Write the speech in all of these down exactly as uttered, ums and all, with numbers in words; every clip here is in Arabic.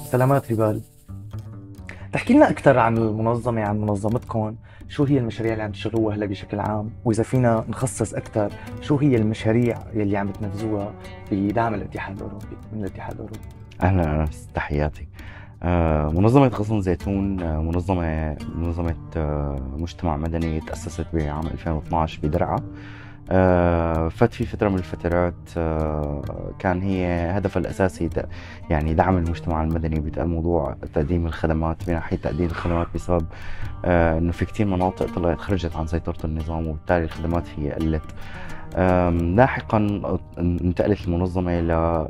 سلامات ريبال. تحكي لنا أكثر عن المنظمة، عن منظمتكم. شو هي المشاريع اللي عم تشتغلوها هلا بشكل عام، وإذا فينا نخصص أكثر شو هي المشاريع يلي عم تنفذوها بدعم الاتحاد الأوروبي من الاتحاد الأوروبي. أهلا أنس، تحياتي. آه، منظمة غصن زيتون آه، منظمة منظمة آه، مجتمع مدني تأسست بعام ألفين واثناشر بدرعا. آه، فات في فترة من الفترات آه، كان هي هدفها الأساسي د- يعني دعم المجتمع المدني بموضوع تقديم الخدمات، من ناحية تقديم الخدمات بسبب آه، إنه في كتير مناطق طلعت خرجت عن سيطرة النظام، وبالتالي الخدمات هي قلت. آم، لاحقا انتقلت المنظمة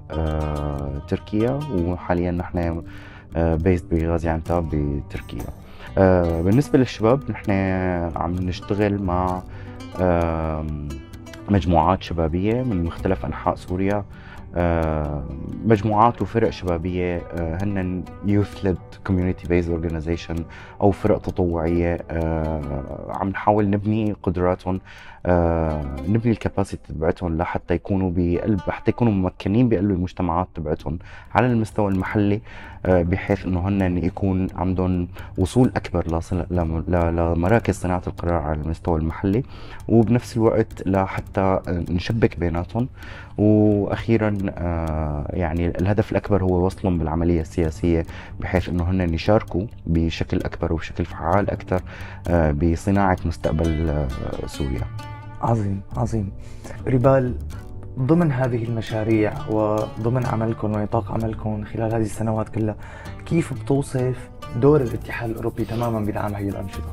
لتركيا، وحاليا نحن بيست بغازي عنتاب بتركيا. آه، بالنسبة للشباب نحن عم نشتغل مع آم، مجموعات شبابية من مختلف أنحاء سوريا. آه، مجموعات وفرق شبابية آه، هن Youth Led Community Based Organization أو فرق تطوعية. آه، عم نحاول نبني قدراتهم، آه، نبني الكباسيتي تبعتهم لحتى يكونوا بقلب حتى يكونوا ممكنين بقلب المجتمعات تبعتهم على المستوى المحلي، آه، بحيث انه هن يكون عندهم وصول اكبر لصل- لم- ل- لمراكز صناعه القرار على المستوى المحلي، وبنفس الوقت لحتى نشبك بيناتهم. واخيرا آه، يعني الهدف الاكبر هو وصلهم بالعمليه السياسيه، بحيث انه هن يشاركوا بشكل اكبر وبشكل فعال اكثر آه، بصناعه مستقبل آه، سوريا. عظيم عظيم. ريبال، ضمن هذه المشاريع وضمن عملكم ونطاق عملكم خلال هذه السنوات كلها، كيف بتوصف دور الاتحاد الأوروبي تماما بدعم هذه الأنشطة؟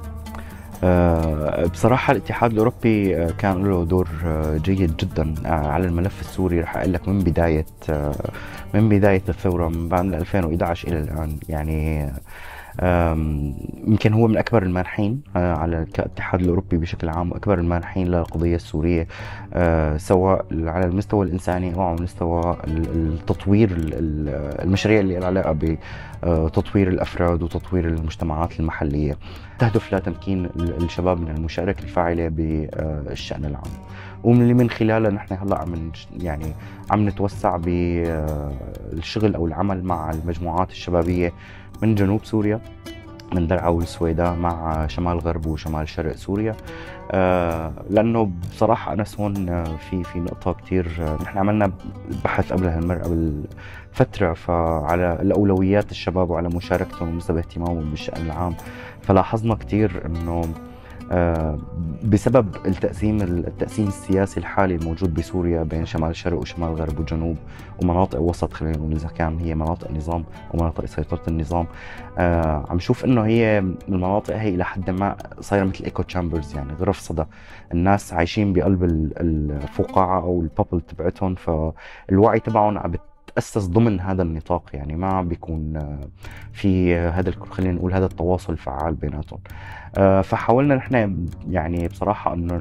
آه، بصراحة الاتحاد الأوروبي آه، كان له دور آه، جيد جدا آه، على الملف السوري. رح أقول لك من بداية آه، من بداية الثورة من بعد ألفين وإحدى عشر إلى الآن. يعني آم، يمكن هو من أكبر المانحين آه، على الاتحاد الأوروبي بشكل عام، وأكبر المانحين للقضية السورية، آه، سواء على المستوى الإنساني أو على مستوى ال- التطوير ال- ال- المشاريع اللي لها علاقة بتطوير الأفراد وتطوير المجتمعات المحلية، تهدف لتمكين ال- الشباب من المشاركة الفاعلة بالشأن العام، ومن اللي من خلالها نحن هلا عم نش- يعني عم نتوسع بالشغل او العمل مع المجموعات الشبابيه من جنوب سوريا، من درعا والسويداء، مع شمال غرب وشمال شرق سوريا. آه، لانه بصراحه انس هون آه، في في نقطه كثير. آه، نحن عملنا بحث قبل هالمره قبل فتره فعلى الاولويات الشباب وعلى مشاركتهم ونسب اهتمامهم بالشان العام، فلاحظنا كثير انه آه، بسبب التقسيم التقسيم السياسي الحالي الموجود بسوريا بين شمال شرق وشمال غرب وجنوب ومناطق وسط، خلينا نقول اذا كان هي مناطق نظام ومناطق سيطرة النظام. آه، عم شوف انه هي المناطق هي الى حد ما صايره مثل ايكو تشامبرز، يعني غرف صدى. الناس عايشين بقلب ال- الفقاعة او البابل تبعتهم، فالوعي تبعهم عم بتأسس ضمن هذا النطاق، يعني ما عم بيكون آه، في هذا ال- خلينا نقول هذا التواصل الفعال بيناتهم. آه، فحاولنا نحن يعني بصراحة انه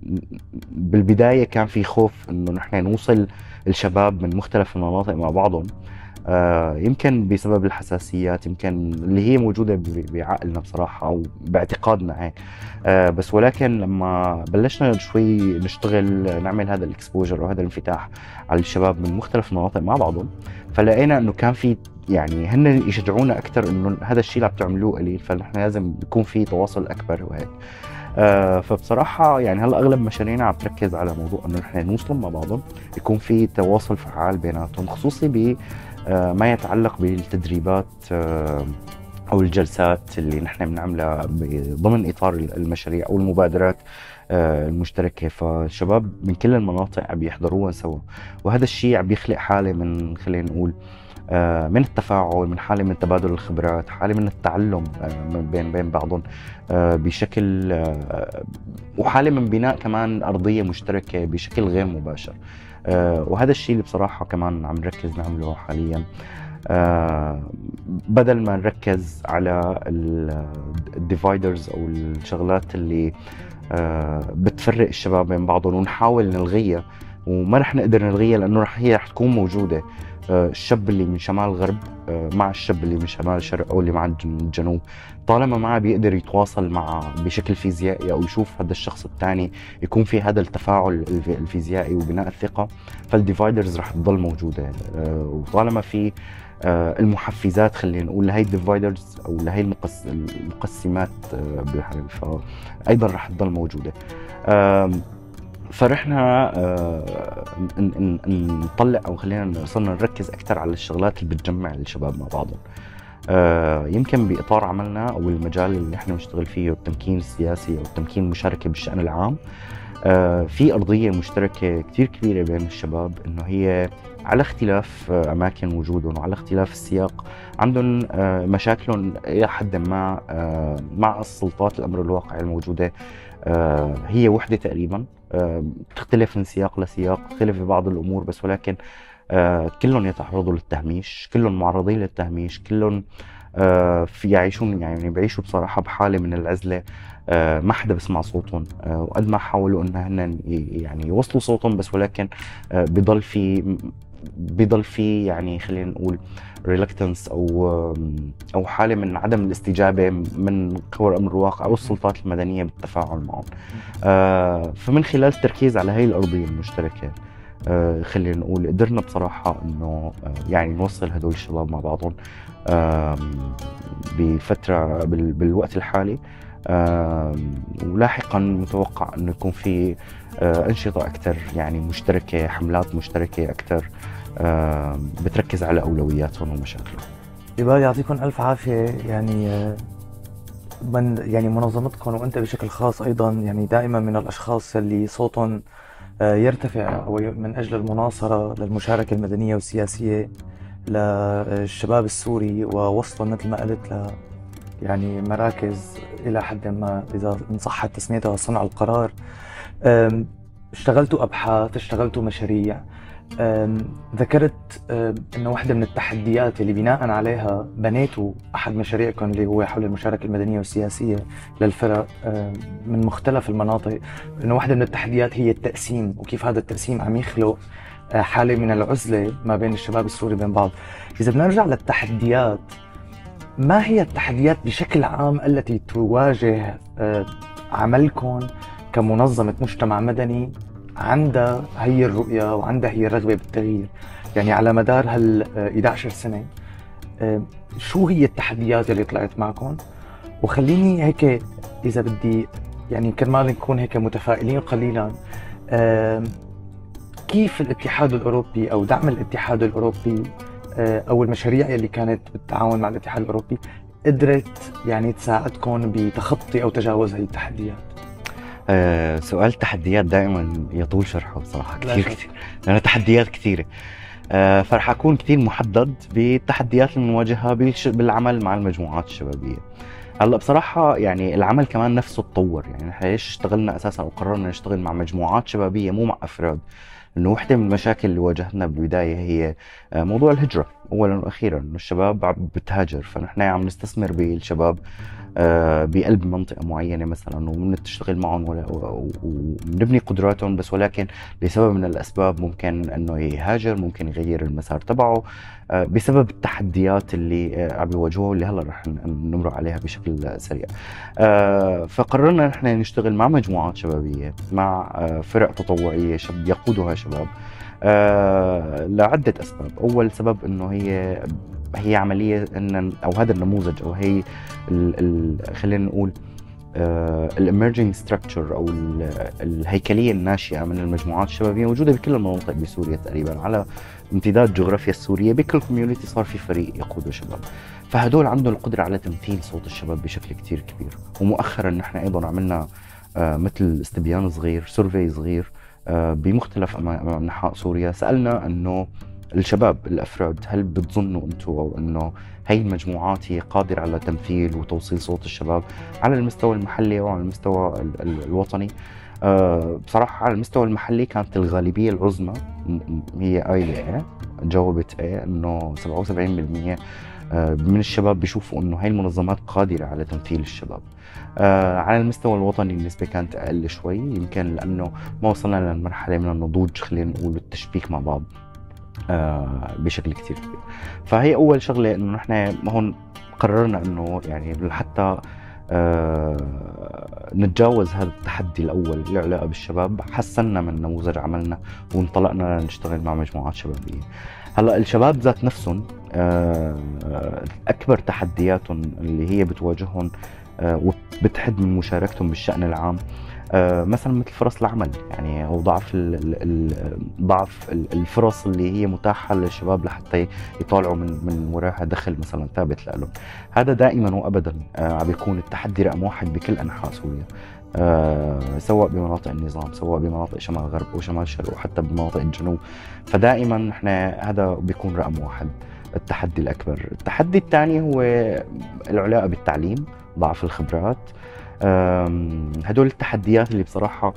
بالبداية كان في خوف انه نحن نوصل الشباب من مختلف المناطق مع بعضهم، آه، يمكن بسبب الحساسيات يمكن اللي هي موجودة ب- بعقلنا بصراحة أو باعتقادنا هيك. آه، بس ولكن لما بلشنا شوي نشتغل نعمل هذا الاكسبوجر أو هذا الانفتاح على الشباب من مختلف المناطق مع بعضهم، فلقينا إنه كان في يعني هن يشجعونا أكثر إنه هذا الشيء اللي عم تعملوه قليل، فنحن لازم يكون في تواصل أكبر وهيك. آه، فبصراحة يعني هلا أغلب مشاريعنا عم تركز على موضوع إنه نحن نوصل مع بعضهم، يكون في تواصل فعال بيناتهم، خصوصي ب آه، ما يتعلق بالتدريبات آه، أو الجلسات اللي نحن بنعملها ب- ضمن إطار المشاريع أو المبادرات آه، المشتركة. فالشباب من كل المناطق عم يحضروها سوا، وهذا الشيء عم يخلق حالة من خلينا نقول آه، من التفاعل، من حالة من تبادل الخبرات، حالة من التعلم آه، من بين بين بعضهم آه، بشكل آه، وحالة من بناء كمان أرضية مشتركة بشكل غير مباشر. آه، وهذا الشيء اللي بصراحة كمان عم نركز نعمله حاليا. آه، بدل ما نركز على الديفايدرز أو الشغلات اللي آه، بتفرق الشباب بين بعضهم ونحاول نلغيها، وما رح نقدر نلغيها لانه رح هي رح تكون موجوده. آه، الشاب اللي من شمال غرب آه، مع الشاب اللي من شمال شرق او اللي مع الجن- الجنوب، طالما ما بيقدر يتواصل مع بشكل فيزيائي او يشوف هذا الشخص الثاني، يكون في هذا التفاعل الف- الفيزيائي وبناء الثقه، فالديفايدرز رح تضل موجوده. آه، وطالما في آه، المحفزات خلينا نقول لهي الديفايدرز او لهي المقس المقسمات آه، بالحرب، فايضا رح تضل موجوده. آم، فرحنا آه، ن- ن- نطلع او خلينا صرنا نركز اكثر على الشغلات اللي بتجمع الشباب مع بعضهم. آه، يمكن باطار عملنا او المجال اللي احنا بنشتغل فيه التمكين السياسي او التمكين المشاركه بالشان العام، آه، في ارضيه مشتركه كثير كبيره بين الشباب، انه هي على اختلاف آه، اماكن وجودهم وعلى اختلاف السياق عندهم آه، مشاكلهم الى حد ما آه، مع السلطات الامر الواقع الموجوده. آه، هي وحده تقريبا، آه، تختلف من سياق لسياق، تختلف في بعض الامور، بس ولكن آه، كلهم يتعرضوا للتهميش، كلهم معرضين للتهميش، كلهم آه، في يعيشون يعني بيعيشوا بصراحة بحالة من العزلة. آه، ما حدا بسمع صوتهم، آه، وقد ما حاولوا انه هن ي- يعني يوصلوا صوتهم، بس ولكن آه، بضل في بضل في يعني خلينا نقول ريلكتنس او او حاله من عدم الاستجابه من قوى الامر الواقع او السلطات المدنيه بالتفاعل معهم. آه، فمن خلال التركيز على هي الارضيه المشتركه آه، خلينا نقول قدرنا بصراحه انه آه، يعني نوصل هدول الشباب مع بعضهم آم، بفتره بال- بالوقت الحالي. آم، ولاحقا متوقع انه يكون في آه، انشطه اكثر يعني مشتركه، حملات مشتركه اكثر بتركز على اولوياتهم ومشاكلهم. يبقى يعطيكم الف عافيه. يعني آه، من يعني منظمتكم وانت بشكل خاص ايضا يعني دائما من الاشخاص اللي صوتهم آه، يرتفع أو ي- من اجل المناصره للمشاركه المدنيه والسياسيه للشباب السوري، ووصلهم مثل ما قلت ل يعني مراكز الى حد ما اذا ان صحت تسميتها صنع القرار. أم، اشتغلتوا ابحاث، اشتغلتوا مشاريع. أم، ذكرت أم، انه واحدة من التحديات اللي بناء عليها بنيتوا احد مشاريعكم اللي هو حول المشاركة المدنية والسياسية للفرق أم، من مختلف المناطق، انه واحدة من التحديات هي التقسيم، وكيف هذا التقسيم عم يخلق أه، حالة من العزلة ما بين الشباب السوري بين بعض. اذا بنرجع للتحديات، ما هي التحديات بشكل عام التي تواجه أه، عملكم كمنظمة مجتمع مدني عندها هي الرؤية وعندها هي الرغبة بالتغيير؟ يعني على مدار هال إحدى عشرة سنة آه، شو هي التحديات اللي طلعت معكم؟ وخليني هيك إذا بدي يعني كرمال نكون هيك متفائلين قليلا، آه، كيف الاتحاد الأوروبي أو دعم الاتحاد الأوروبي آه، أو المشاريع اللي كانت بالتعاون مع الاتحاد الأوروبي قدرت يعني تساعدكم بتخطي أو تجاوز هذه التحديات؟ آه، سؤال تحديات دائما يطول شرحه بصراحة، لا كثير شك. كثير لأنه تحديات كثيرة. آه، فرح أكون كثير محدد بالتحديات اللي بنواجهها بالش- بالعمل مع المجموعات الشبابية. هلا بصراحة يعني العمل كمان نفسه تطور، يعني نحن ليش اشتغلنا أساسا وقررنا نشتغل مع مجموعات شبابية مو مع أفراد؟ انه وحده من المشاكل اللي واجهتنا بالبدايه هي آه، موضوع الهجره اولا واخيرا، انه الشباب عم بتهاجر، فنحن عم نستثمر بالشباب آه، بقلب منطقه معينه مثلا وبنشتغل معهم ولا- و- و- وبنبني قدراتهم، بس ولكن لسبب من الاسباب ممكن انه يهاجر، ممكن يغير المسار تبعه آه، بسبب التحديات اللي آه، عم يواجهوها، اللي هلا رح ن- نمر عليها بشكل سريع. آه، فقررنا نحن نشتغل مع مجموعات شبابيه، مع آه، فرق تطوعيه شب يقودها شباب آه، لعده اسباب. اول سبب انه هي هي عمليه ان او هذا النموذج او هي ال ال خلينا نقول الاميرجينج ستراكشر او ال- الهيكليه الناشئه من المجموعات الشبابيه موجوده بكل المناطق بسوريا تقريبا، على امتداد الجغرافيا السوريه. بكل كوميونتي صار في فريق يقوده شباب، فهدول عندهم القدره على تمثيل صوت الشباب بشكل كتير كبير. ومؤخرا نحن ايضا عملنا آه، مثل استبيان صغير، سيرفي صغير آه، بمختلف أما- انحاء سوريا، سالنا انه الشباب الافراد هل بتظنوا انتم او انه هي المجموعات هي قادره على تمثيل وتوصيل صوت الشباب على المستوى المحلي وعلى المستوى ال- ال- الوطني؟ أه بصراحة على المستوى المحلي كانت الغالبية العظمى م- م- هي قايلة ايه، جاوبت ايه، انه سبعة وسبعين بالمية من الشباب بيشوفوا انه هاي المنظمات قادره على تمثيل الشباب. آه على المستوى الوطني النسبه كانت اقل شوي، يمكن لانه ما وصلنا للمرحله من النضوج خلينا نقول والتشبيك مع بعض آه بشكل كتير كبير. فهي اول شغله انه نحن هون قررنا انه يعني حتى آه نتجاوز هذا التحدي الاول اللي له علاقه بالشباب، حسنا من نموذج عملنا وانطلقنا لنشتغل مع مجموعات شبابيه. هلا الشباب ذات نفسهم آه اكبر تحدياتهم اللي هي بتواجههم آه وبتحد من مشاركتهم بالشأن العام آه مثلا مثل فرص العمل، يعني او ضعف ال ال ضعف الفرص اللي هي متاحه للشباب لحتى يطالعوا من من وراها دخل مثلا ثابت لهم. هذا دائما وابدا آه عم بيكون التحدي رقم واحد بكل انحاء سوريا، آه سواء بمناطق النظام سواء بمناطق شمال غرب او شمال شرق وحتى بمناطق الجنوب. فدائما نحن هذا بيكون رقم واحد التحدي الاكبر. التحدي الثاني هو العلاقه بالتعليم، ضعف الخبرات. هدول التحديات اللي بصراحة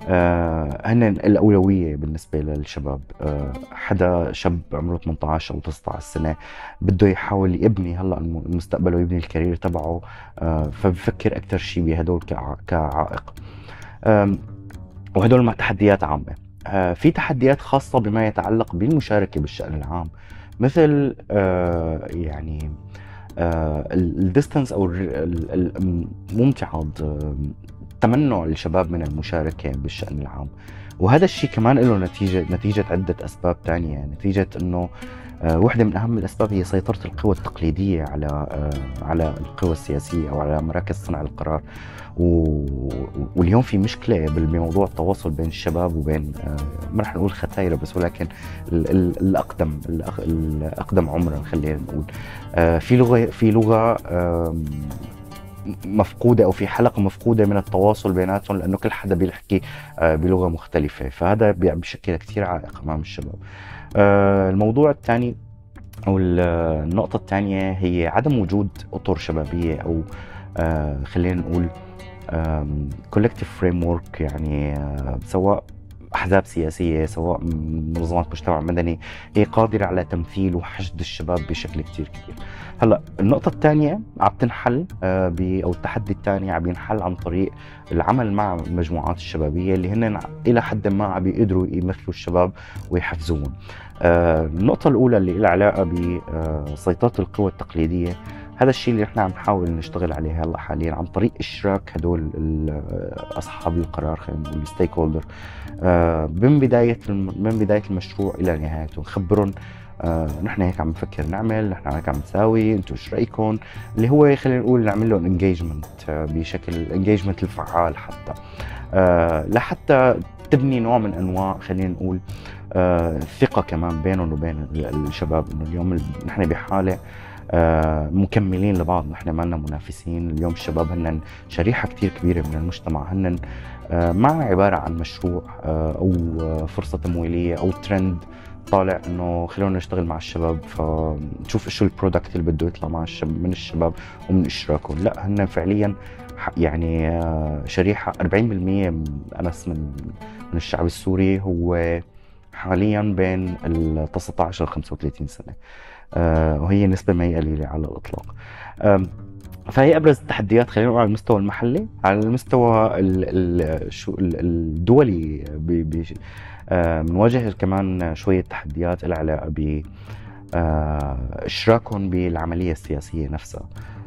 هن الأولوية بالنسبة للشباب. حدا شاب عمره ثمانية عشر أو تسعة عشر سنة بده يحاول يبني هلأ المستقبل ويبني الكارير تبعه، فبفكر أكثر شيء بهدول كعائق. وهدول مع تحديات عامة. في تحديات خاصة بما يتعلق بالمشاركة بالشأن العام، مثل يعني الديستنس او الامتعاض، تمنع الشباب من المشاركه بالشأن العام. وهذا الشيء كمان له نتيجه نتيجه عده اسباب ثانيه، نتيجه انه واحدة من أهم الأسباب هي سيطرة القوى التقليدية على على القوى السياسية أو على مراكز صنع القرار. واليوم في مشكلة بموضوع التواصل بين الشباب وبين ما رح نقول ختايرة بس، ولكن الأقدم الأقدم عمرا خلينا نقول. في لغة في لغة مفقودة أو في حلقة مفقودة من التواصل بيناتهم، لأنه كل حدا بيحكي بلغة مختلفة، فهذا بيشكل كثير عائق أمام الشباب. الموضوع الثاني أو النقطة الثانية هي عدم وجود أطر شبابية أو خلينا نقول collective framework، يعني سواء أحزاب سياسية سواء منظمات مجتمع مدني هي قادرة على تمثيل وحشد الشباب بشكل كتير كبير. هلا النقطة الثانية عم تنحل أو التحدي الثاني عم ينحل عن طريق العمل مع المجموعات الشبابية اللي هن إلى حد ما عم بيقدروا يمثلوا الشباب ويحفزوهم. النقطة الأولى اللي لها علاقة بسيطرة القوى التقليدية، هذا الشيء اللي احنا عم نحاول نشتغل عليه هلا حاليا عن طريق اشراك هدول اصحاب القرار خلينا نقول الستيك هولدر من بدايه من بدايه المشروع الى نهايته، نخبرهم آه نحن هيك عم نفكر نعمل، نحن هيك عم نساوي، انتم ايش رايكم، اللي هو خلينا نقول نعمل لهم انجيجمنت آه بشكل انجيجمنت الفعال حتى آه لحتى تبني نوع من انواع خلينا نقول آه الثقه كمان بينهم وبين الشباب، انه اليوم نحن بحاله آه مكملين لبعض، نحن ما لنا منافسين. اليوم الشباب هن شريحة كتير كبيرة من المجتمع، هن آه ما عبارة عن مشروع آه أو فرصة تمويلية أو ترند طالع إنه خلونا نشتغل مع الشباب فنشوف إيش البرودكت اللي بده يطلع مع الشباب من الشباب ومن إشراكهم. لا، هن فعليا يعني آه شريحة أربعين بالمئة أنس من من الشعب السوري هو حاليا بين ال تسعة عشر خمسة وثلاثين سنة، آه وهي نسبة ما هي قليلة على الإطلاق. فهي أبرز التحديات خلينا نقول على المستوى المحلي. على المستوى الدولي بنواجه كمان شوية تحديات لها علاقة ب إشراكهم بالعملية السياسية نفسها.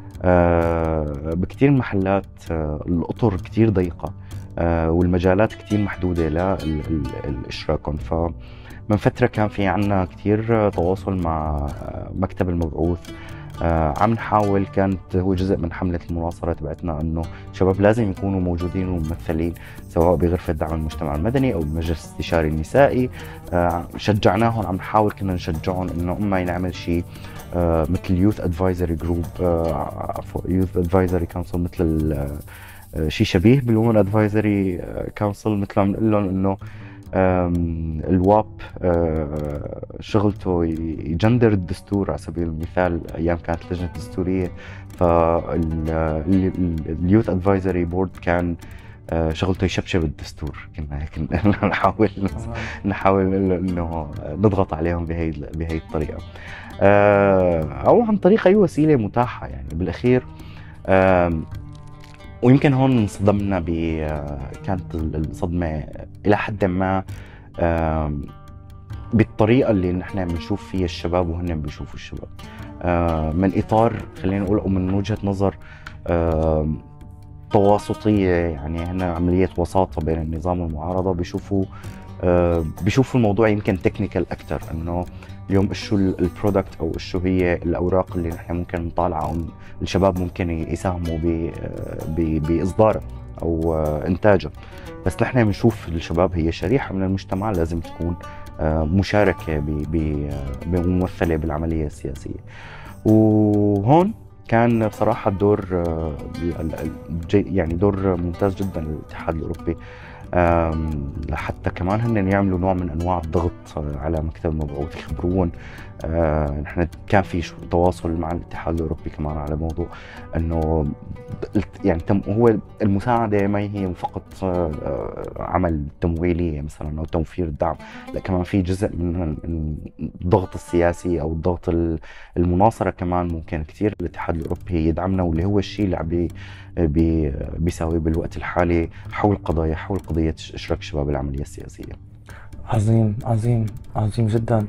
بكتير محلات الأطر كتير ضيقة والمجالات كتير محدودة لإشراكهم. ف من فترة كان في عنا كتير تواصل مع مكتب المبعوث، آه عم نحاول، كانت هو جزء من حملة المناصرة تبعتنا انه الشباب لازم يكونوا موجودين وممثلين سواء بغرفة دعم المجتمع المدني او بمجلس الاستشاري النسائي. آه شجعناهم، عم نحاول كنا نشجعهم انه اما نعمل شيء آه مثل يوث ادفايزري جروب عفوا يوث ادفايزري كونسل، مثل آه شيء شبيه بالومن ادفايزري كونسل، مثل عم نقول لهم انه الواب شغلته يجندر الدستور على سبيل المثال ايام كانت لجنه دستوريه، فاليوث ادفايزري بورد كان آه، شغلته يشبشب الدستور، كنا هيك نحاول نحاول انه نضغط عليهم بهي بهي الطريقه، آه، او عن طريق اي وسيله متاحه يعني بالاخير. ويمكن هون انصدمنا ب كانت الصدمه الى حد ما بالطريقه اللي نحن بنشوف فيها الشباب وهن بيشوفوا الشباب، من اطار خلينا نقول او من وجهه نظر تواسطيه، يعني هنا عمليه وساطه بين النظام والمعارضه. بيشوفوا بيشوفوا الموضوع يمكن تكنيكال اكثر، انه اليوم شو البرودكت او شو هي الاوراق اللي نحن ممكن نطالعها او الشباب ممكن يساهموا باصدارها او انتاجها. بس نحن بنشوف الشباب هي شريحه من المجتمع لازم تكون مشاركه بممثله بالعمليه السياسيه. وهون كان بصراحه الدور يعني دور ممتاز جدا للاتحاد الاوروبي، لحتى كمان هن يعملوا نوع من انواع الضغط على مكتب المبعوث، يخبرون. نحن كان في تواصل مع الاتحاد الاوروبي كمان على موضوع انه يعني هو المساعده ما هي فقط عمل تمويليه مثلا او توفير الدعم، لا كمان في جزء من الضغط السياسي او الضغط المناصره كمان. ممكن كثير الاتحاد الاوروبي يدعمنا، واللي هو الشيء اللي عم بي بيساوي بالوقت الحالي حول قضايا حول قضيه اشراك الشباب بالعمليه السياسيه. عظيم عظيم عظيم جدا.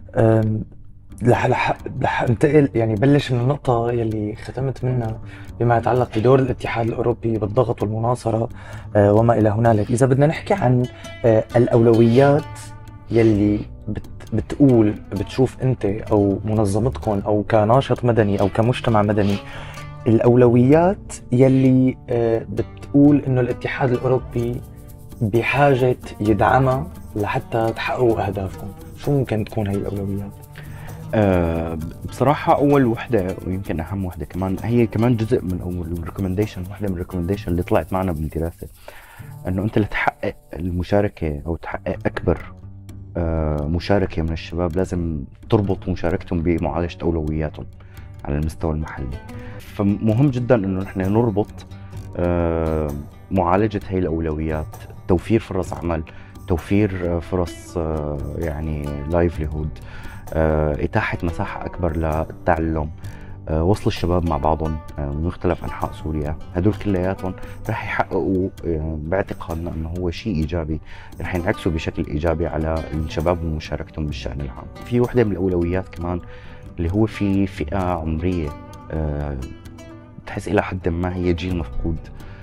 رح رح رح انتقل يعني بلش من النقطة يلي ختمت منها بما يتعلق بدور الاتحاد الأوروبي بالضغط والمناصرة وما إلى هنالك. إذا بدنا نحكي عن الأولويات يلي بت بتقول بتشوف أنت أو منظمتكم أو كناشط مدني أو كمجتمع مدني، الأولويات يلي بتقول إنه الاتحاد الأوروبي بحاجة يدعمها لحتى تحققوا أهدافكم، شو ممكن تكون هاي الأولويات؟ أه بصراحة أول وحدة ويمكن أهم وحدة كمان هي كمان جزء من أول الريكومنديشن، وحدة من الريكومنديشن اللي طلعت معنا بالدراسة، إنه أنت لتحقق المشاركة أو تحقق أكبر أه مشاركة من الشباب لازم تربط مشاركتهم بمعالجة أولوياتهم على المستوى المحلي. فمهم جدا إنه نحن نربط أه معالجة هاي الأولويات، توفير فرص عمل، توفير فرص أه يعني لايفليهود، إتاحة مساحة أكبر للتعلم، وصل الشباب مع بعضهم من مختلف أنحاء سوريا. هدول كلياتهم رح يحققوا باعتقادنا أنه هو شيء إيجابي، رح ينعكسوا بشكل إيجابي على الشباب ومشاركتهم بالشأن العام. في وحدة من الأولويات كمان اللي هو في فئة عمرية تحس إلى حد ما هي جيل مفقود،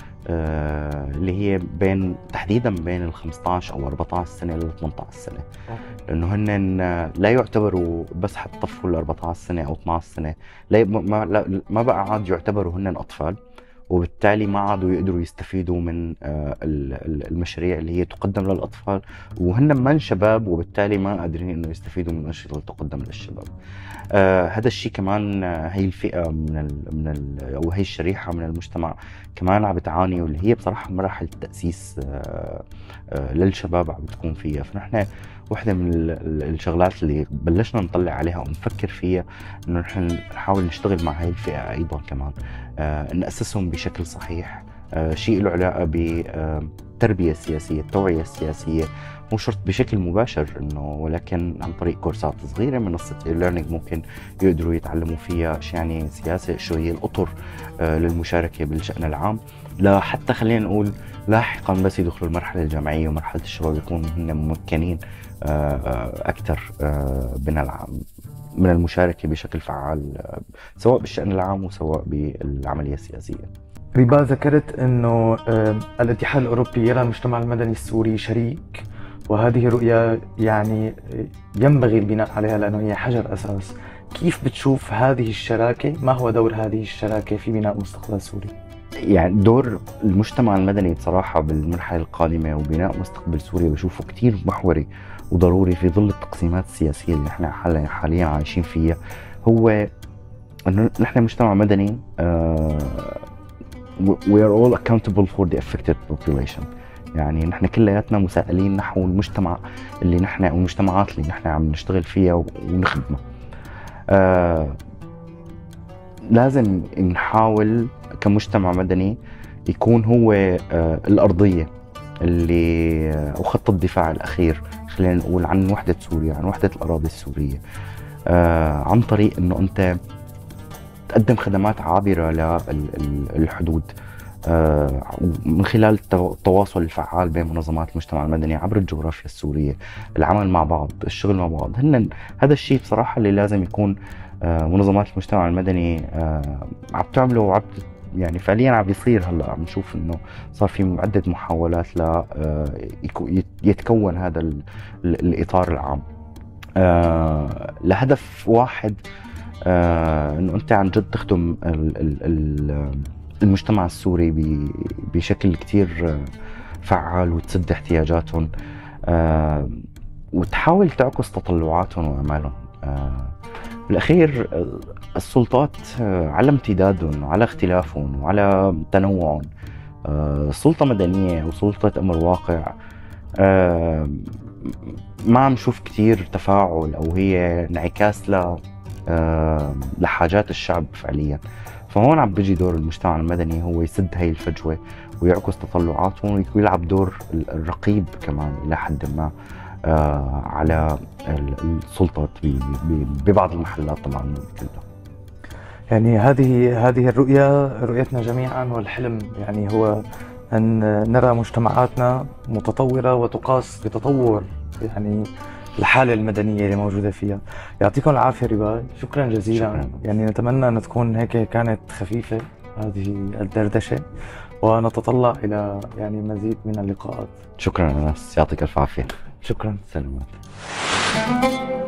آه اللي هي بين تحديدا بين ال خمسة عشر او أربعة عشر سنه ل ثمانية عشر سنه، لانه هن لا يعتبروا بس حتصفوا ال أربعة عشر سنه او اثني عشر سنه، لا ما, لا ما بقى عاد يعتبروا هن اطفال، وبالتالي ما عادوا يقدروا يستفيدوا من آه المشاريع اللي هي تقدم للاطفال، وهن من شباب وبالتالي ما قادرين انه يستفيدوا من الانشطه اللي تقدم للشباب. آه هذا الشيء كمان، آه هي الفئه من ال من ال او هي الشريحه من المجتمع كمان عم بتعاني، واللي هي بصراحه مراحل التاسيس آه آه للشباب عم بتكون فيها. فنحن وحده من الشغلات اللي بلشنا نطلع عليها ونفكر فيها انه نحن نحاول نشتغل مع هاي الفئه ايضا كمان، آه ناسسهم بشكل صحيح، آه شيء له علاقه بالتربيه السياسيه، التوعيه السياسيه، مو شرط بشكل مباشر انه، ولكن عن طريق كورسات صغيره، منصه ليرنينج ممكن يقدروا يتعلموا فيها شو يعني سياسه، شو هي الاطر آه للمشاركه بالشان العام، لا حتى خلينا نقول لاحقا بس يدخلوا المرحله الجامعيه ومرحله الشباب يكونوا هن ممكنين آه اكثر آه من من المشاركه بشكل فعال آه سواء بالشان العام وسواء بالعمليه السياسيه. ريبا، ذكرت انه آه الاتحاد الاوروبي يرى المجتمع المدني السوري شريك، وهذه رؤية يعني ينبغي البناء عليها لأنه هي حجر أساس. كيف بتشوف هذه الشراكة؟ ما هو دور هذه الشراكة في بناء مستقبل سوري؟ يعني دور المجتمع المدني بصراحة بالمرحلة القادمة وبناء مستقبل سوريا بشوفه كتير محوري وضروري في ظل التقسيمات السياسية اللي نحن حاليا عايشين فيها. هو أنه نحن مجتمع مدني uh, we are all accountable for the affected population، يعني نحن كلياتنا مسائلين نحو المجتمع اللي نحن او المجتمعات اللي نحن عم نشتغل فيها ونخدمها. آه لازم نحاول كمجتمع مدني يكون هو آه، الأرضية اللي آه، وخط الدفاع الأخير، خلينا نقول، عن وحدة سوريا، عن وحدة الأراضي السورية، آه، عن طريق أنه أنت تقدم خدمات عابرة للحدود، آه، من خلال التواصل الفعال بين منظمات المجتمع المدني عبر الجغرافيا السورية، العمل مع بعض، الشغل مع بعض. هن هذا الشيء بصراحة اللي لازم يكون آه، منظمات المجتمع المدني آه، عم تعمله، وعم يعني فعليا عم بيصير. هلا عم نشوف انه صار في عدة محاولات ل يتكون هذا ال- الإطار العام آه، لهدف واحد، آه، انه انت عن جد تخدم ال- ال- ال- المجتمع السوري ب- بشكل كتير فعال، وتسد احتياجاتهم، آه، وتحاول تعكس تطلعاتهم وامالهم. آه، بالاخير آه، السلطات آه، على امتدادهم وعلى اختلافهم وعلى تنوعهم، آه، سلطة مدنية وسلطة امر واقع، آه، ما عم نشوف كتير تفاعل او هي انعكاس ل آه، لحاجات الشعب فعليا. فهون عم بيجي دور المجتمع المدني، هو يسد هاي الفجوة ويعكس تطلعاتهم، ويلعب دور الرقيب كمان إلى حد ما آه، على السلطات ببعض المحلات طبعا كلها. يعني هذه هذه الرؤية رؤيتنا جميعا، والحلم يعني هو أن نرى مجتمعاتنا متطورة وتقاس بتطور يعني الحالة المدنية اللي موجودة فيها. يعطيكم العافية رباي، شكرا جزيلا. شكرا. يعني نتمنى أن تكون هيك كانت خفيفة هذه الدردشة، ونتطلع إلى يعني مزيد من اللقاءات. شكرا أنس، يعطيك ألف عافية. شكرا. سلامات.